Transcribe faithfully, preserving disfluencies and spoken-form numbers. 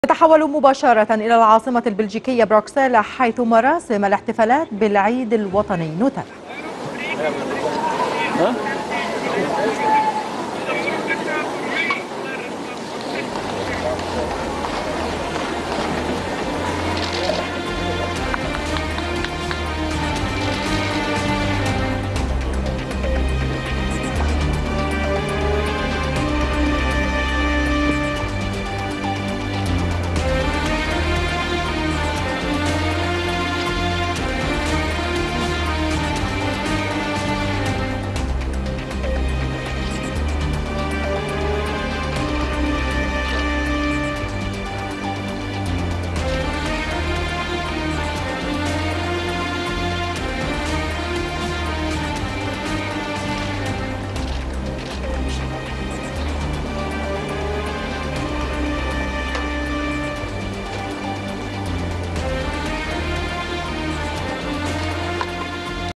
نتحول مباشرة إلى العاصمة البلجيكية بروكسل، حيث مراسم الاحتفالات بالعيد الوطني نتابع.